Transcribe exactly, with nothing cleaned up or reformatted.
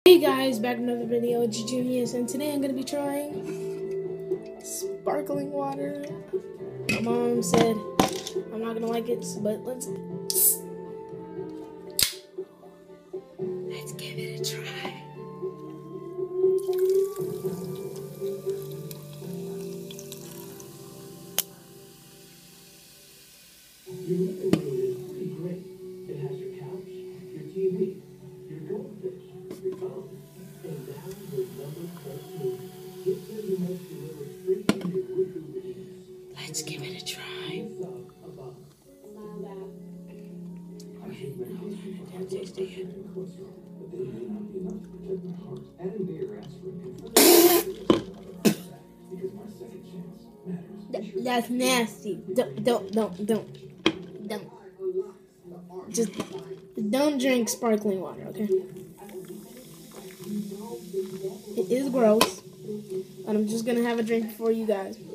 Hey guys, back with another video, it's Junius, and today I'm going to be trying sparkling water. My mom said I'm not going to like it, but let's let's give it a try. Your living room is pretty great. It has your couch, your T V, your goldfish, your phone, and now your number thirteen. Get the remote delivered straight to your Roku machines. Let's give it a try. Above. Smile back. I should medication for high blood pressure and cholesterol, but they may not be enough to protect my heart. Adding Bayer aspirin can further because my second chance matters. Th that's nasty. Don't, don't, don't, don't, don't. Just don't drink sparkling water, okay? It is gross, and I'm just gonna have a drink for you guys.